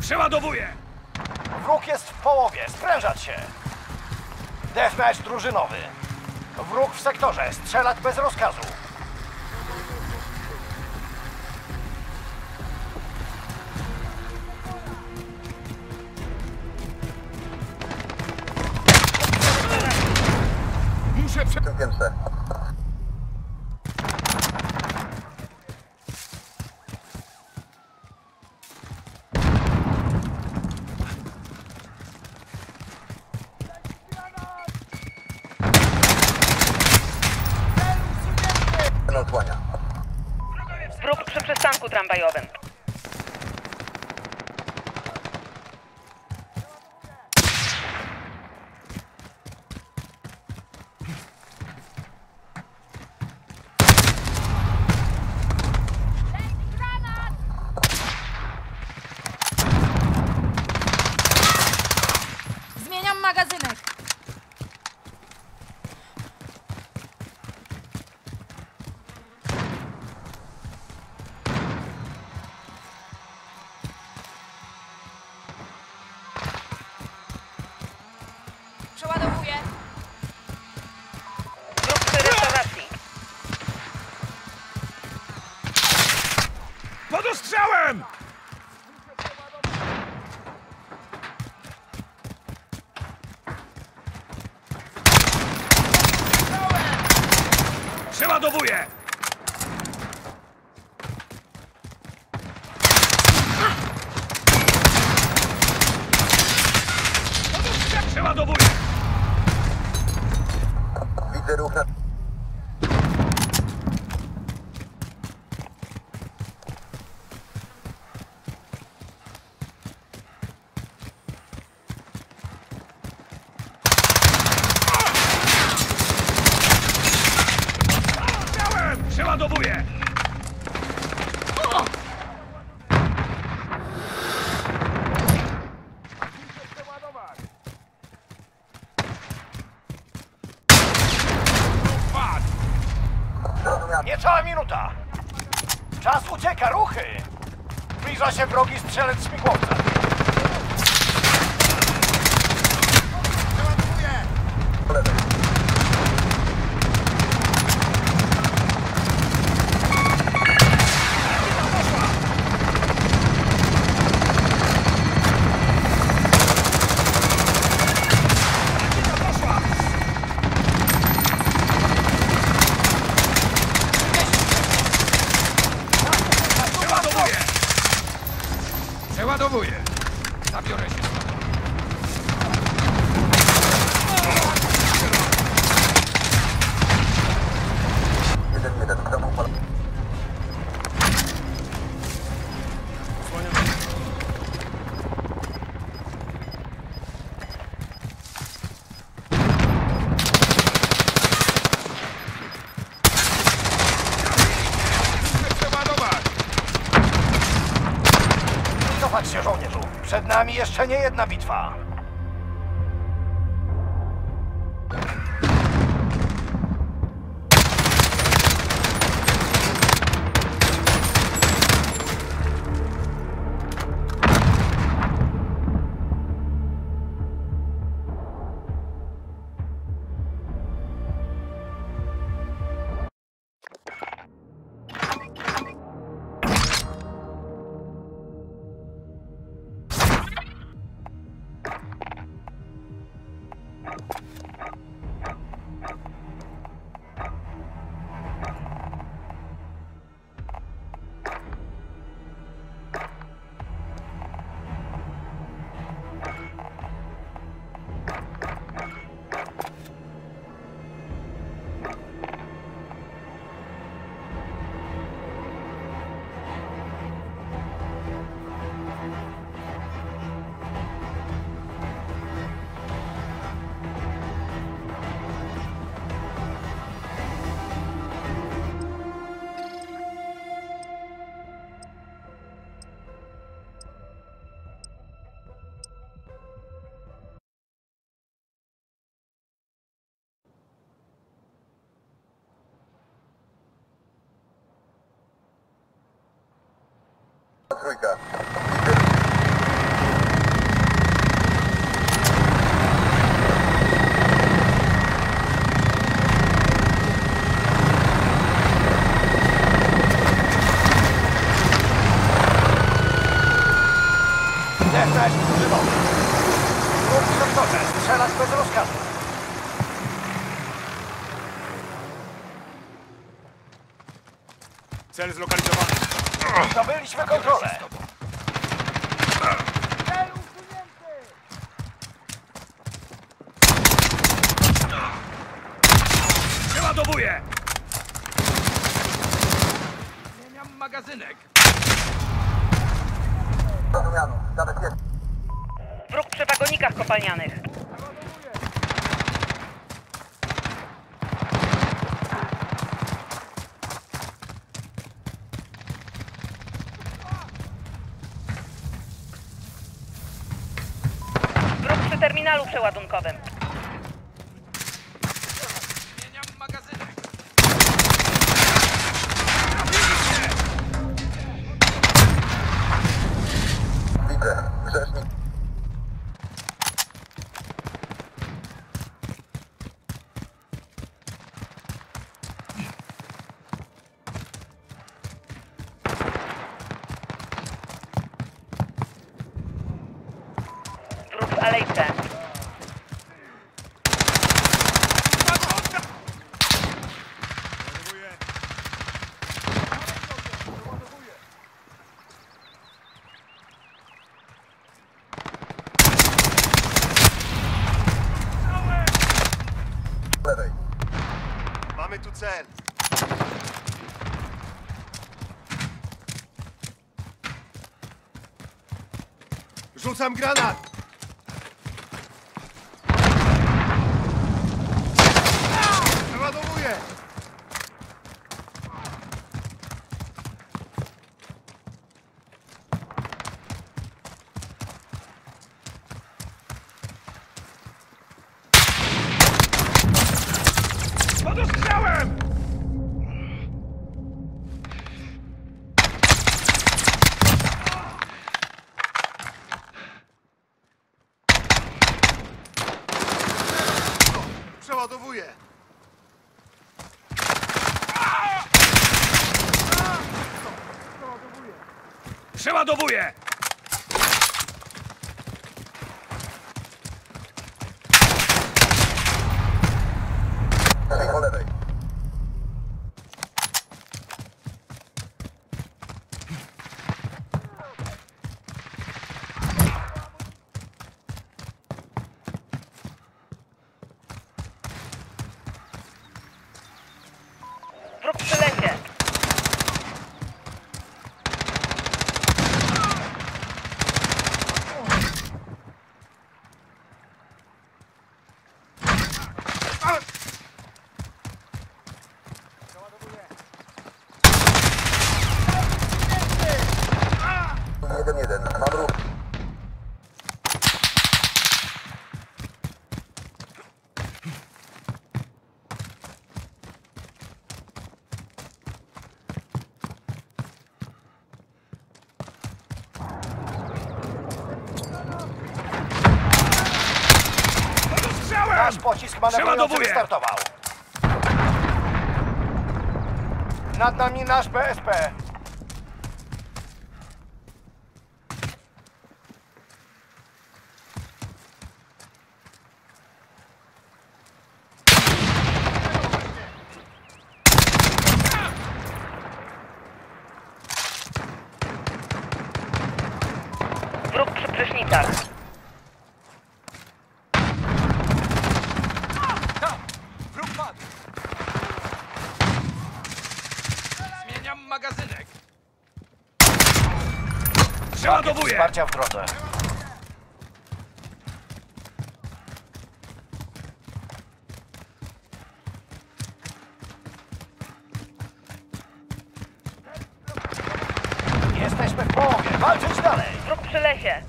Przeładowuję! Wróg jest w połowie, sprężać się! Deathmatch drużynowy. Wróg w sektorze, strzelać bez rozkazu. Muszę Piętrze. Odsłania. Wróg przy przystanku tramwajowym. Zmieniam magazynek. Przeładowuję. Wróg przy restauracji. pod ostrzałem! Przeładowuję! Przeładowuję! Widzę ruch na... Przeładowuję! Niecała minuta. Czas ucieka, ruchy! Zbliża się wrogi strzelec śmigłowca. Po lewej. Przeładowuję! Zabiorę się stąd. Jeden. Kto był pan? Przeładować! Cofać się, żołnierzu. Przed nami jeszcze nie jedna bitwa. Trójka. Widzę. sektorze. Strzelać bez rozkazu. Cel zlokalizowany. Zdobyliśmy kontrolę. Przeładowuję! Zmieniam magazynek. Zrozumiano. Zabezpieczmy. Wróg przy wagonikach kopalnianych. Wróg przy terminalu przeładunkowym. Zmieniam magazynek. Widzę. Grzesznik. Wróg w alejce. Lewej. Mamy tu cel. Rzucam granat! Przeładowuję! Pod ostrzałem! Przeładowuję! Przeładowuję! Po lewej. Wróg przy lesie. Jeden. Mam ruch. Pod ostrzałem! Nasz pocisk manewrujący Przeładowuję! wystartował. Nad nami nasz BSP. Wróg przy prysznicach. Wróg padł! Zmieniam magazynek. Pakiet Przeładowuję! wsparcia w drodze. Jesteśmy w połowie. Walczyć dalej. Wróg przy lesie.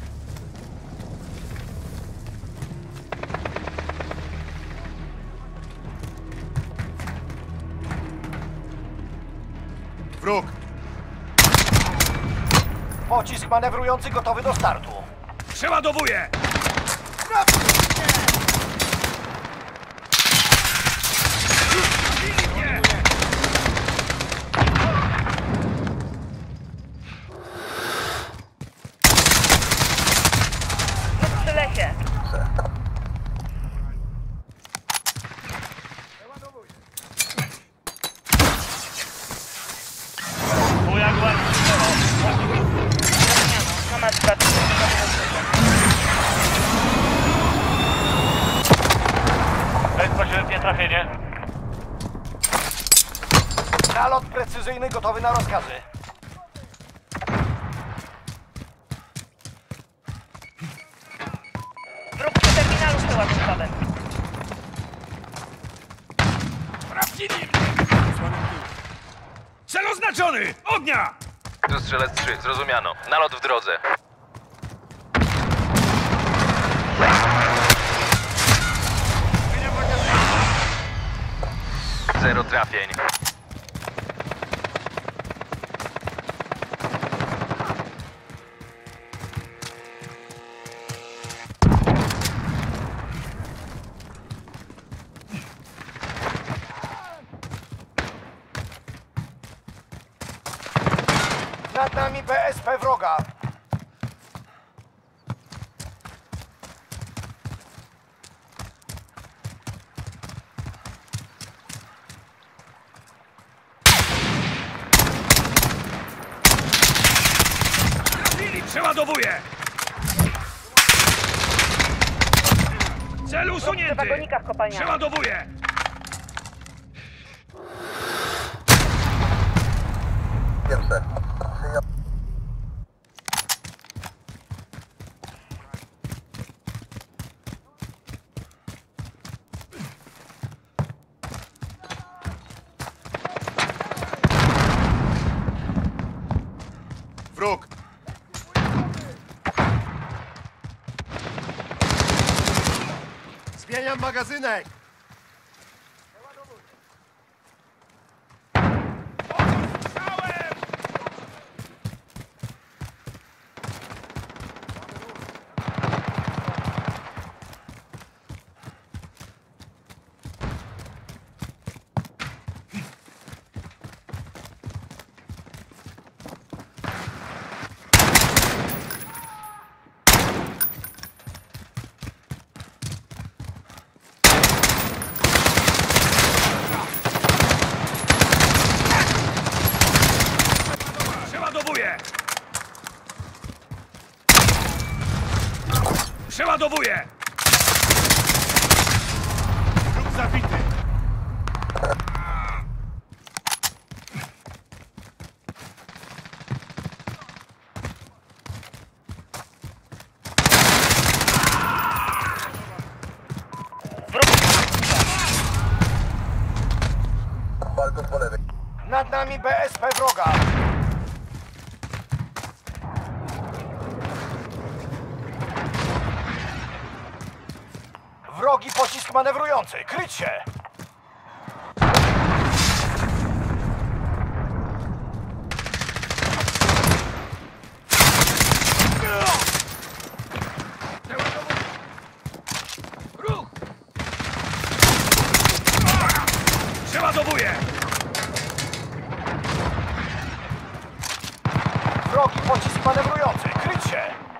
Wróg! Pocisk manewrujący gotowy do startu. Przeładowuję! Zabili mnie! Wróg przy lesie. Ostatnie trafienie. Nalot precyzyjny gotowy na rozkazy. Wróg przy terminalu przeładunkowym. Sprawdzili mnie! Cel oznaczony! Ognia! Tu strzelec 3, zrozumiano. Nalot w drodze. Zero trafień. Nad nami BSP wroga. Trafili! Przeładowuję! Cel W usunięty! wagonikach kopalnianych. Przeładowuję! Pierwsze. Wróg. Zmieniam magazynek. Przeładowuję! Przeładowuję! Wróg zabity. Balkon po lewej. Nad nami BSP wroga. Wrogi pocisk manewrujący. Kryć się! Ruch! Przeładowuję! Wrogi pocisk manewrujący. Kryć się!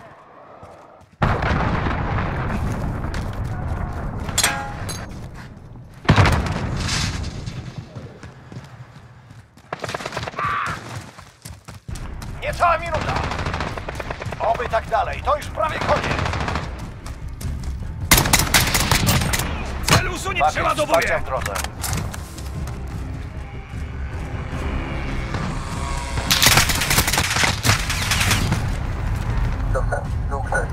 Niecała minuta. Oby tak dalej. To już prawie koniec. Cel usunięty! Wsparcia Przeładowuję! w drodze. Dobrze. Wróg 6.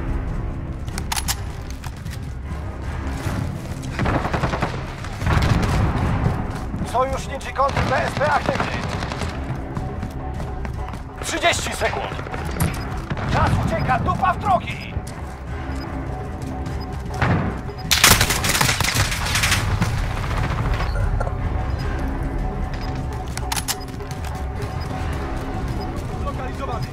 Sojuszniczy kontr BSP aktywny. 30 sekund. Czas ucieka. Dupa w drogi. Zlokalizowany.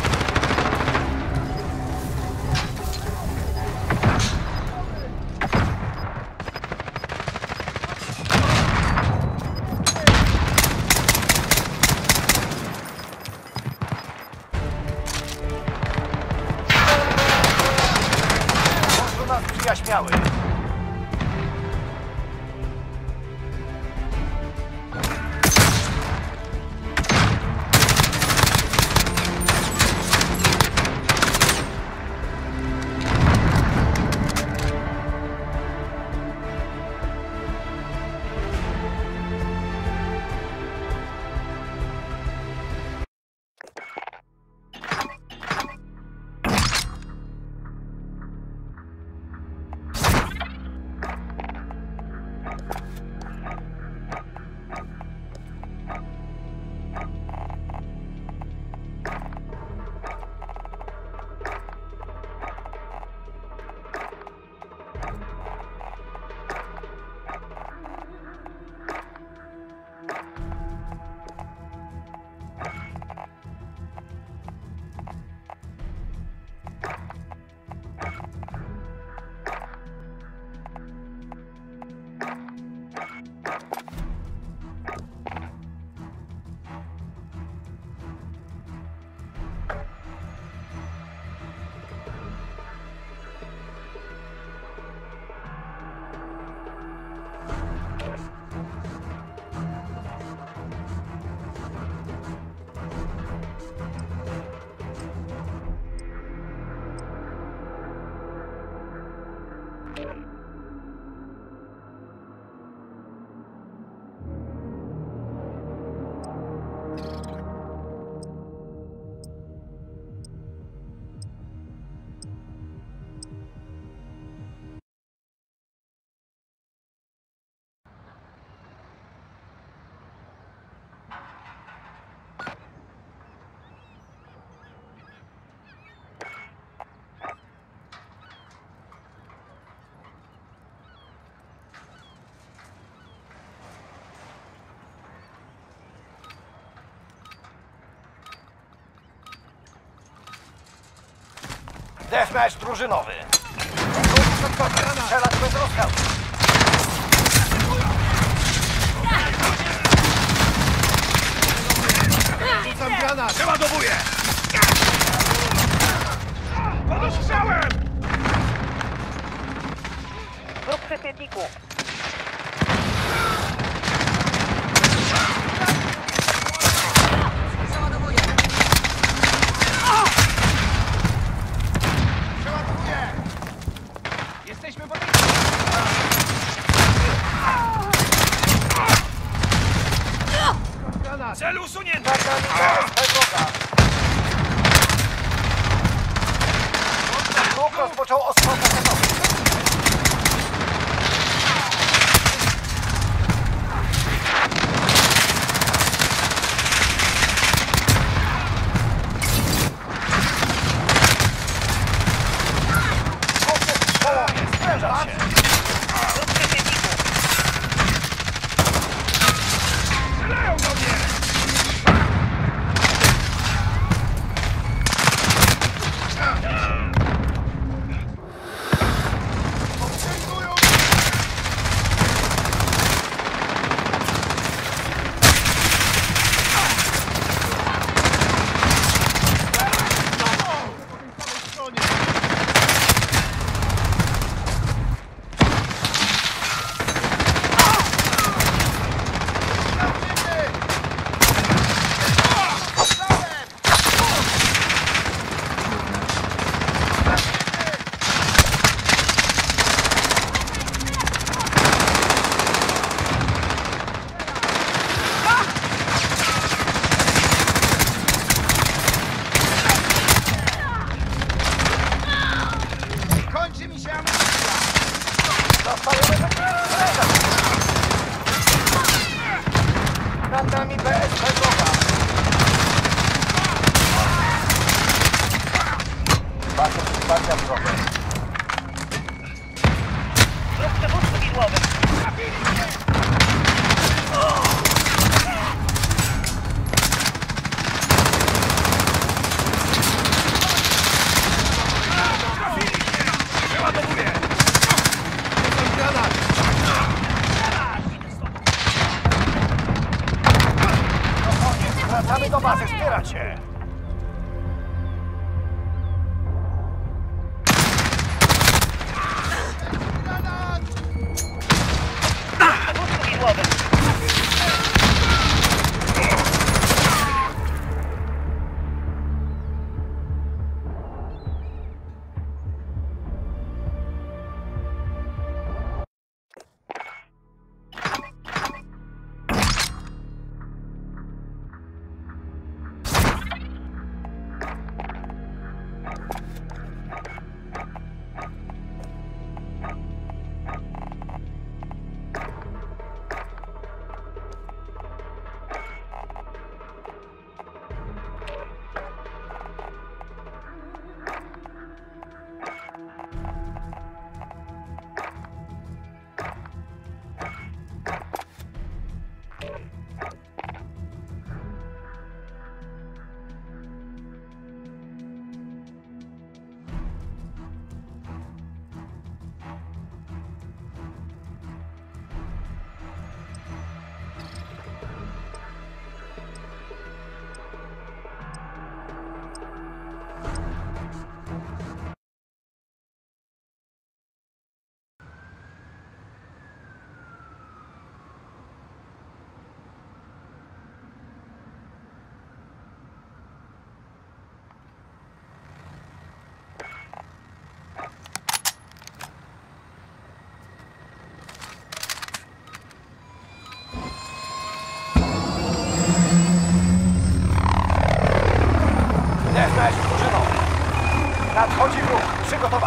Końcu nas przyjaśniały. Deathmatch drużynowy. Wróg w sektorze. Strzelać bez rozkazu. Rzucam granat! Przeładowuję! Pod ostrzałem! Wróg przy świetniku. Przeładowuję! Jesteśmy pod... Granat! Cel usunięty! Nad nami BSP wroga. Wróg rozpoczął ostrzał kasetowy. Wróg jest w połowie. Sprężać się. Wróg przy świetniku. Strzelają do mnie! Kończy mi się amunicja! Dostajemy sprężać. Nad nami BSP wroga. Partia wroga. Wróg przy wózku widłowym. Przeładowuję! Rzucam granat! Wracamy do bazy, wspierać się. Przy wózku widłowym.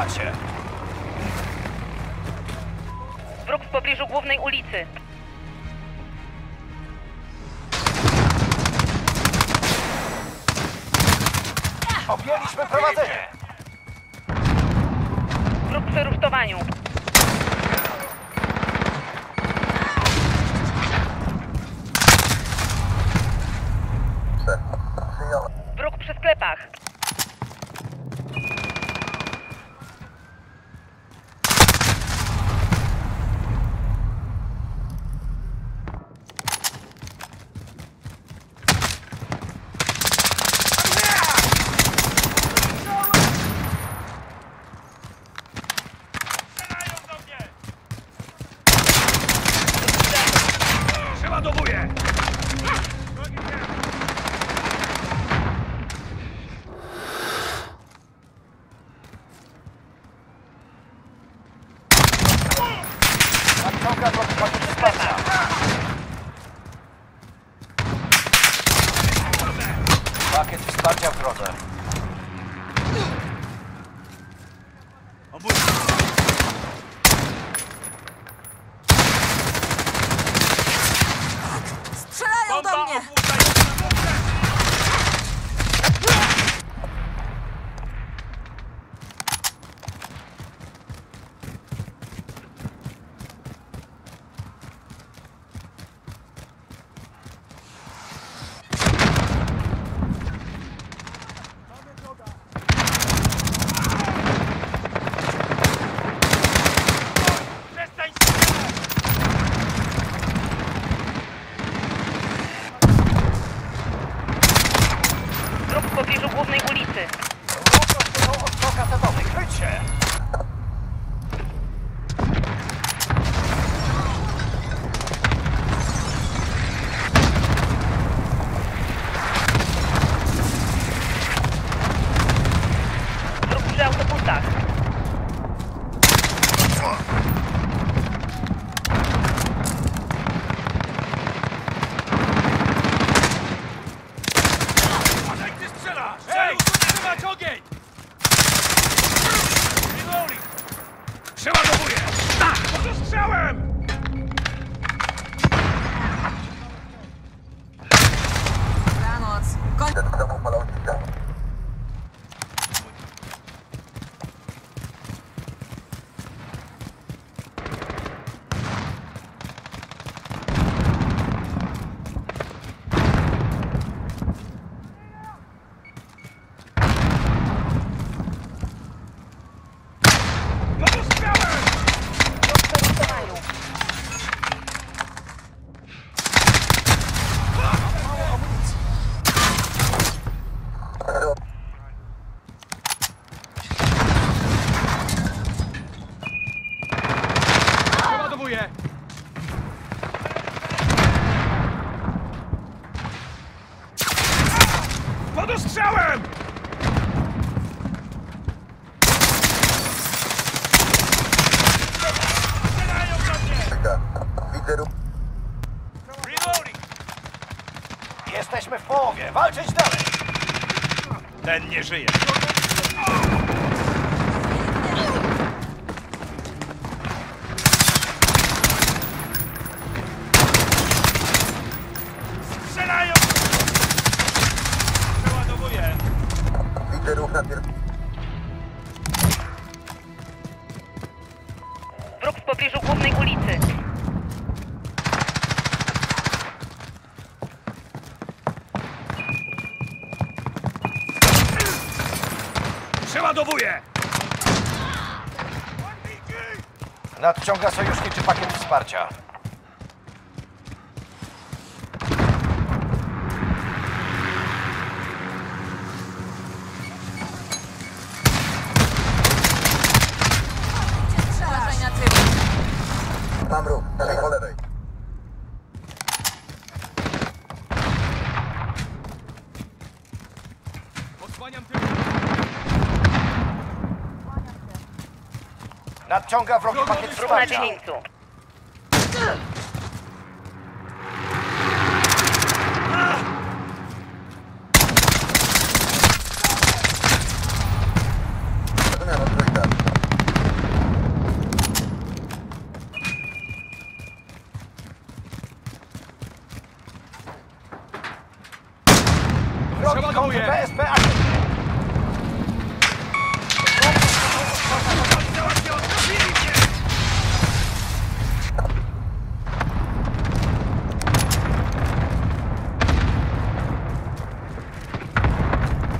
sprężać się. Wróg w pobliżu głównej ulicy. Objęliśmy prowadzenie. Wróg przy rusztowaniu. Przyjąłem. Wróg przy sklepach. Przeładowuję! Nadciąga wrogi pakiet wsparcia. Pakiet wsparcia w drodze. Strzelają do mnie! Przestań strzelać! Wróg w pobliżu głównej ulicy. Wróg rozpłynął od strzał kasetowych. Kryć się! Wróg przy autobusach. Uważaj, ty strzelasz! Hej! Trzymać ogień! Reloading! Przeładowuję! Pod ostrzałem! Dobranoc. Koń... Ten w domu polownika. Pod ostrzałem! Wróg przy rusztowaniu. Przeładowuję! Pod ostrzałem! Strzelają do mnie! Widzę ruch. Reloading! Jesteśmy w połowie. Walczyć dalej. Ten nie żyje. Strzelają! Przeładowuję! Widzę ruch na pierwszym. Wróg w pobliżu głównej ulicy. Przeładowuję! Nadciąga sojuszniczy pakiet wsparcia. Uważaj na tył. Mam ruch. Dalej po lewej. Odsłaniam tył. Nadciąga wrogi pakiet Wróg na wsparcia. dziedzińcu. Rozumiano, trójka.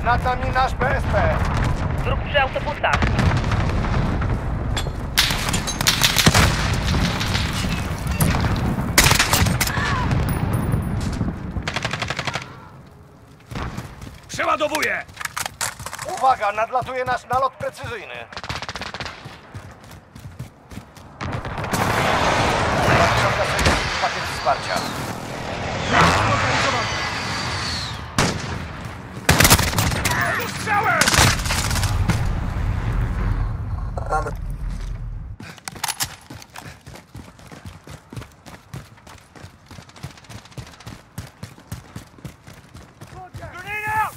Nad nami nasz BSP. Wróg przy autobusach. Przeładowuję! Uwaga, nadlatuje nasz nalot precyzyjny. Nadciąga sojuszniczy pakiet wsparcia. Dostrzałem! Mamy. Grenade out!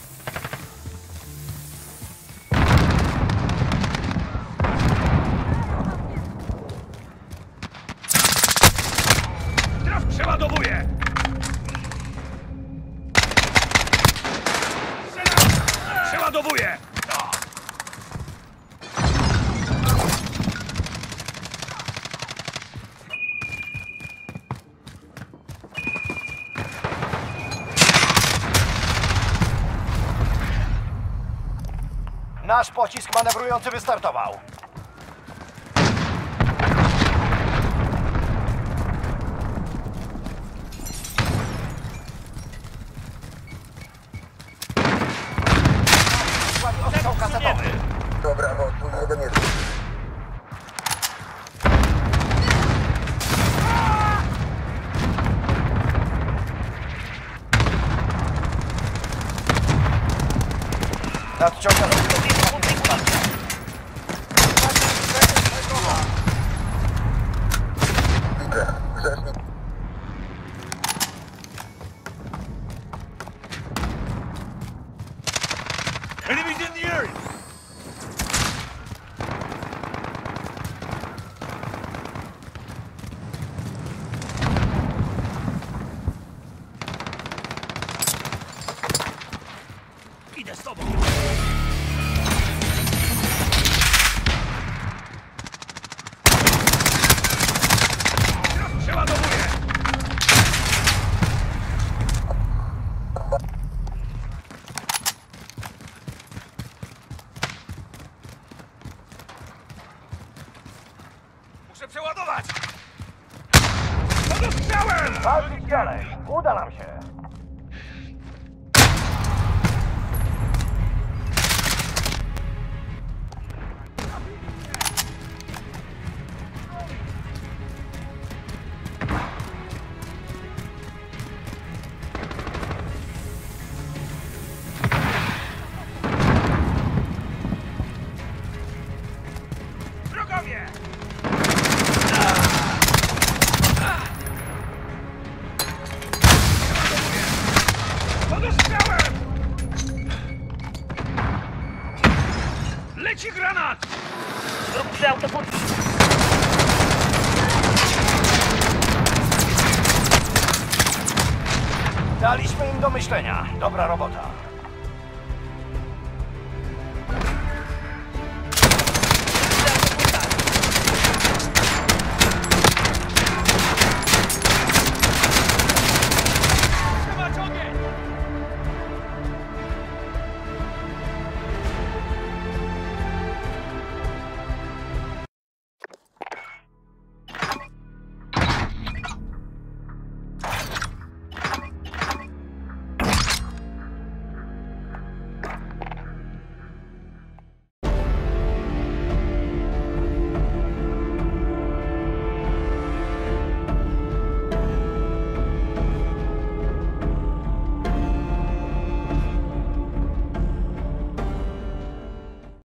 Teraz przeładowuję! Przeładowuję! Nasz pocisk manewrujący wystartował. Ostrzał kasetowy. Dobra, tu jeden jest. Nadciąga W pobliżu głównej ulicy. Widzę. Grzesznik. Enemies in the area! Idę z tobą! Teraz przeładowuję! Muszę przeładować! Podostrzałem! walczyć dalej. Uda nam się. Wrogowie! Podostrzałem! Leci granat! Wróg przy autobusach. Daliśmy im do myślenia. Dobra robota.